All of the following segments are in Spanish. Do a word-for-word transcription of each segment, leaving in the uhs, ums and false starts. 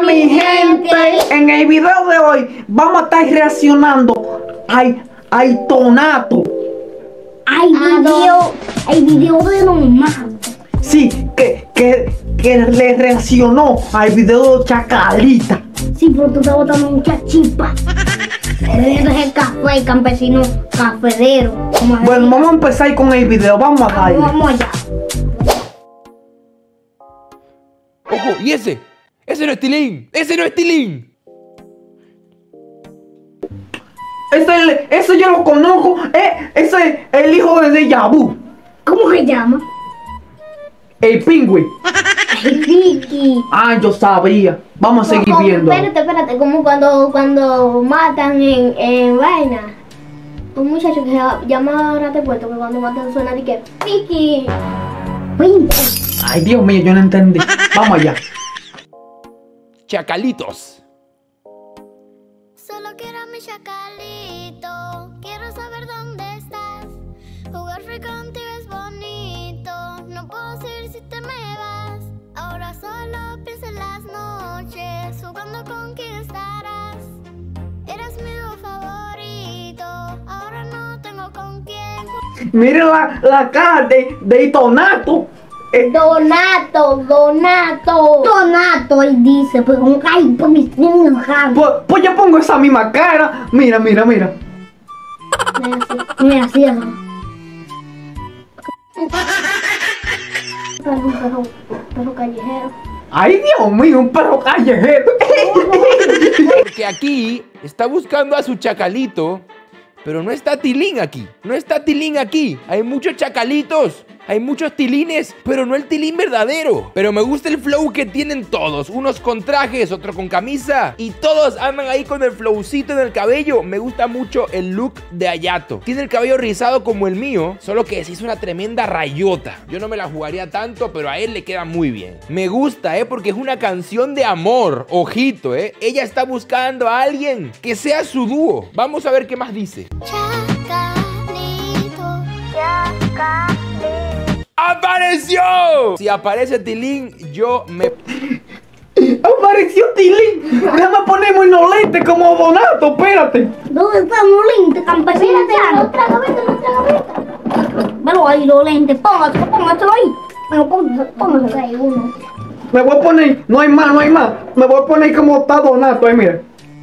mi gente, en el video de hoy vamos a estar reaccionando al, al Tonato. Hay video, hay video de normal. Sí, que, que, que le reaccionó al video de Chacalita. Sí, pero tú estás botando mucha chispa. Eres el café, el campesino cafedero. Vamos a Bueno, decir. vamos a empezar con el video, vamos a darle. Vamos allá. ¡Ojo! ¿Y ese? ¡Ese no es Tilín! ¡Ese no es Tilín! Ese, ese yo lo conozco, eh, ese es el hijo de Deja Vu, ¿Cómo se llama? el pingüi. Ay, Vicky. Ah, yo sabía. Vamos a seguir Como- viendo. Espérate, espérate, como cuando, cuando matan en, en vaina. Un muchacho que se llama Rate Puerto, que cuando matan suena de que Vicky. Ay, Dios mío, yo no entendí. Vamos allá. Chacalitos. Solo quiero a mi chacalito, quiero saber dónde estás. Jugar free contigo es bonito, no puedo decir si te me vas. Ahora solo pienso en las noches, jugando con quién estarás. Eres mi dúo favorito, ahora no tengo con quién. Miren la, la cara de, de Tonato. Eh, Donato, Donato. Donato, él dice, pues un ay, pues mis niños pues, pues yo pongo esa misma cara. Mira, mira, mira. Mira, así, ¿no? Un perro, perro callejero. Ay, Dios mío, un perro callejero. Porque aquí está buscando a su chacalito, pero no está Tilín aquí. No está Tilín aquí. Hay muchos chacalitos. Hay muchos tilines, pero no el tilín verdadero. Pero me gusta el flow que tienen todos. Unos con trajes, otros con camisa. Y todos andan ahí con el flowcito en el cabello. Me gusta mucho el look de Hayato. Tiene el cabello rizado como el mío, solo que se hizo una tremenda rayota. Yo no me la jugaría tanto, pero a él le queda muy bien. Me gusta, ¿eh? Porque es una canción de amor. Ojito, ¿eh? Ella está buscando a alguien que sea su dúo. Vamos a ver qué más dice. Chacalito, chacalito. ¡Apareció! Si aparece Tilín, yo me... Apareció Tilín. Déjame ponerme unos lentes como Donato, espérate. ¿Dónde están los lentes, campesino? Espérate, otra gaveta, otra gaveta. Velo ahí, los lentes, póngaselo, póngaselo ahí. Bueno, póngaselo, póngaselo ahí, uno. Me voy a poner, no hay más, no hay más. Me voy a poner como está Donato, ahí mira.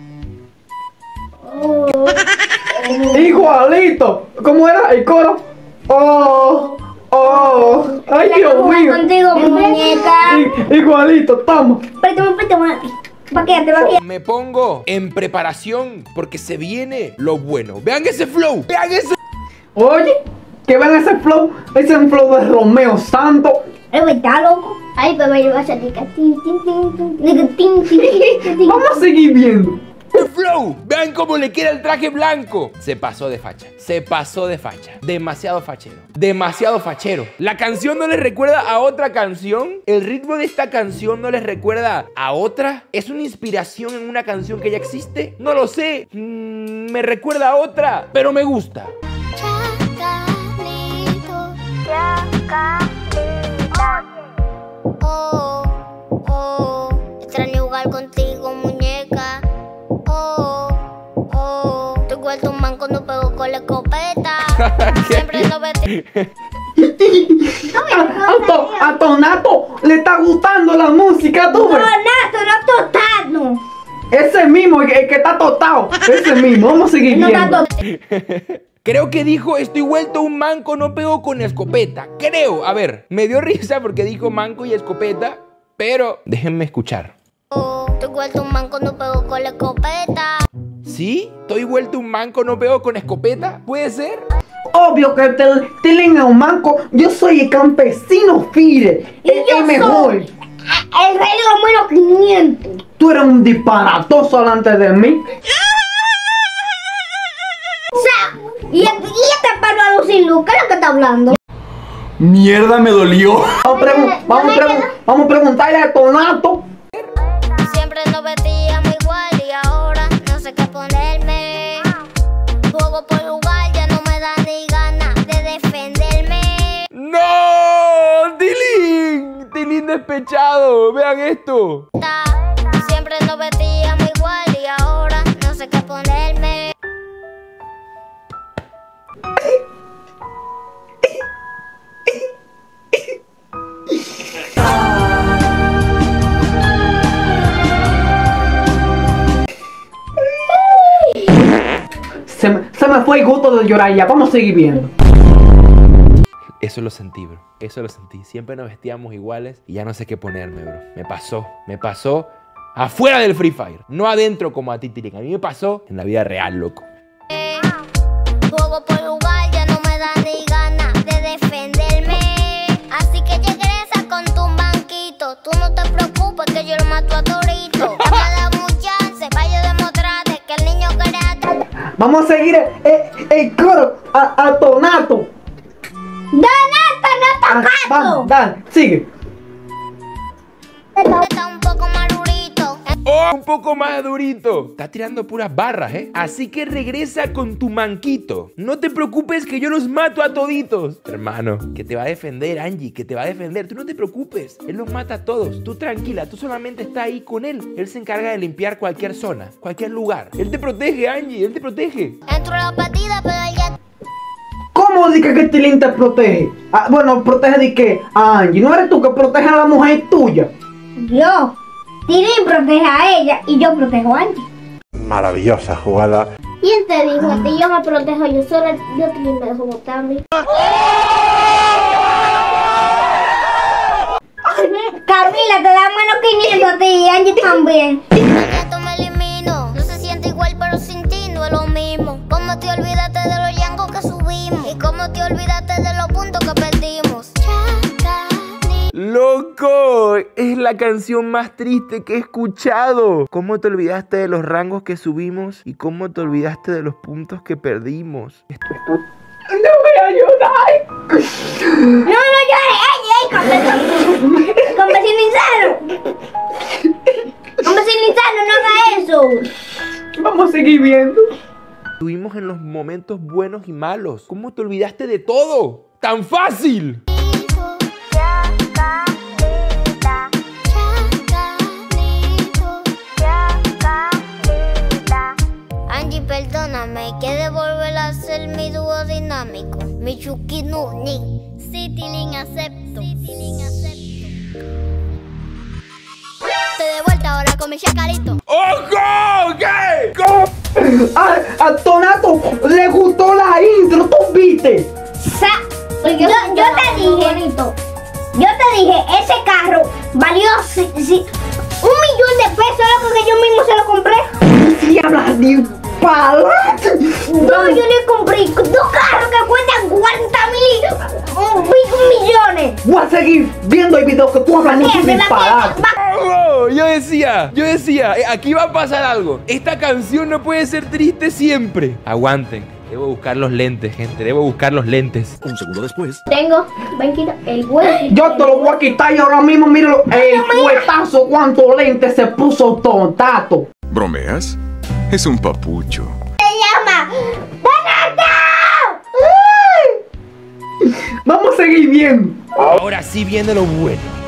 Oh, Igualito. ¿Cómo era el coro? Oh, oh. Ay, Dios mío. Contigo, muñeca. I- igualito, toma. Préstame, préstame. Paquete, paquete. Me pongo en preparación porque se viene lo bueno. Vean ese flow, vean ese... Oye, que vean ese flow, ese es un flow de Romeo Santos. Es verdad, loco. Ay, bebé, yo voy a hacer tica, tin, tin, tin, tin. Digo, tin, tin, tin, tin. Vamos a seguir viendo. El flow, vean cómo le queda el traje blanco. Se pasó de facha, se pasó de facha. Demasiado fachero, demasiado fachero. La canción no les recuerda a otra canción. El ritmo de esta canción no les recuerda a otra. ¿Es una inspiración en una canción que ya existe? No lo sé. Mm, me recuerda a otra, pero me gusta. Chacalito, chacalito. Oh, oh, extraño jugar contigo, muñeca. Oh, oh, estoy vuelto un manco, no pego con la escopeta. Siempre no vete. A, a To- a Tonato le está gustando la música, tú ves. Donato, no totano. Ese mismo, el, el que está tostado. Ese mismo, vamos a seguir No viendo. tanto. Creo que dijo, estoy vuelto un manco, no pego con escopeta. Creo, a ver, me dio risa porque dijo manco y escopeta, pero déjenme escuchar. Oh, estoy vuelto un manco, no pego con la escopeta. ¿Sí? ¿Estoy vuelto un manco, no pego con escopeta? ¿Puede ser? Obvio que Tel- Tilín es un manco. Yo soy el campesino Fire. Y El, yo el mejor. soy el rey de los menos quinientos. Tú eres un disparatoso delante de mí. O sea, y, y este palo a los sin luz, ¿qué es lo que está hablando? Mierda, me dolió. Vamos, a pregun- vamos, a pregun- vamos a preguntarle a Tonato. Siempre nos vestíamos igual y ahora no sé qué ponerme. Juego por jugar, ya no me da ni ganas de defenderme. ¡No! ¡Tilín! ¡Tilín despechado! ¡Vean esto! Siempre me fue el gusto de llorar ya. Vamos a seguir viendo. Eso lo sentí, bro. Eso lo sentí. Siempre nos vestíamos iguales y ya no sé qué ponerme, bro. Me pasó. Me pasó afuera del Free Fire. No adentro como a ti, Tilín. A mí me pasó en la vida real, loco. Eh, juego por jugar, ya no me da ni ganas de defenderme. Así que regresa con tu banquito. Tú no te preocupes que yo lo mato a Torito. Me da un chance para yo demostrarte que el niño quiere. Vamos a seguir el, el, el coro a, a Tonato. ¡Donato, no Ah, vamos, dale, sigue. Está un poco más durito. ¡Oh! Un poco más durito. Está tirando puras barras, ¿eh? Así que regresa con tu manquito. No te preocupes que yo los mato a toditos. Hermano, que te va a defender, Angie. Que te va a defender. Tú no te preocupes. Él los mata a todos. Tú tranquila. Tú solamente estás ahí con él. Él se encarga de limpiar cualquier zona, cualquier lugar. Él te protege, Angie. Él te protege. Entro a la partida, pero él ya. ¿Cómo dice que Tilín te protege? Ah, bueno, protege de qué? A Angie. ¿No eres tú que protege a la mujer tuya? Yo. Tilín protege a ella y yo protejo a Angie. Maravillosa jugada. ¿Quién te dijo a ti? Yo me protejo yo sola. Yo Tilín me dejo botar a mí. Camila, te da menos quinientos a ti y Angie también. Rato me elimino. No se siente igual, pero sin ti no es lo mismo. ¿Cómo te olvidaste de los yangos que subimos? ¿Y cómo te olvidaste de los puntos que perdimos? ¡Loco! Es la canción más triste que he escuchado. ¿Cómo te olvidaste de los rangos que subimos? ¿Y cómo te olvidaste de los puntos que perdimos? ¡No voy a ayudar! No, no llores. ¡Ey, ey! Con vecino con vecino insano. Con vecino insano, no haga eso. Vamos a seguir viendo. Estuvimos en los momentos buenos y malos. ¿Cómo te olvidaste de todo? ¡Tan fácil! Angie, perdóname, que de volver a ser mi dúo dinámico, mi Chucky Nuni. Sí, Tilín, acepto. Sí, Tilín, acepto. Estoy de vuelta ahora con mi chacalito. ¡Ojo! ¿Qué? ¿Cómo? A, a Tonato le gustó la intro, ¿tú viste? Sa yo, yo te dije, yo te dije, ese carro valió si, si, un millón de pesos, loco, que yo mismo se lo compré. Si hablas disparate. No, yo le compré dos carros que cuestan cuarenta mil millones. Voy a seguir viendo el video que tú hablas mucho Fíjate, disparate. ¡Oh! Yo decía, yo decía, eh, aquí va a pasar algo. Esta canción no puede ser triste siempre. Aguanten. Debo buscar los lentes, gente. Debo buscar los lentes. Un segundo después. Tengo, ven, quita el hueso. Yo te lo voy a quitar y ahora mismo míralo, el fuetazo cuánto lente se puso Tonato. ¿Bromeas? Es un papucho. ¡Llama! ¡Donato! Vamos a seguir viendo. Ahora sí viene lo bueno.